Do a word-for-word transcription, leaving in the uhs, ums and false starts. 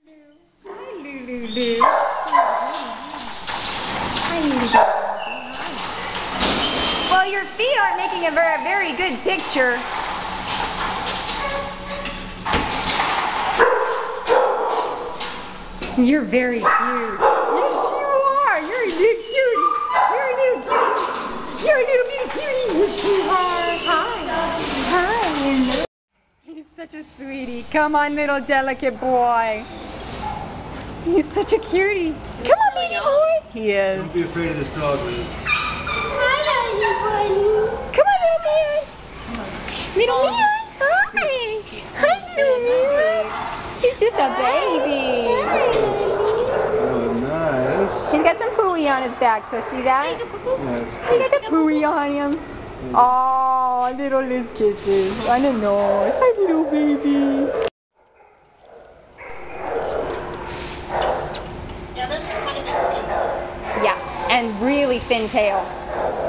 Hi, Lulu. Hi, Lulu. Well, your feet aren't making a very, very good picture. You're very cute. Yes, you are. You're a new cutie. You're a new cutie. You're a little bitty cutie. Yes, you are. Hi. Hi. He's such a sweetie. Come on, little delicate boy. He's such a cutie. Come on, baby boy. He is. Don't be afraid of this dog, Liz. Come on, little man. Little man. Hi. Hi, little man. He's just a baby. Oh, nice. He's got some pooey on his back, so see that? Yeah, He got the pooey on him. Oh, little Liz kisses. I don't know. Hi, little baby. Yeah, those are kind of big. Yeah, and really thin tail.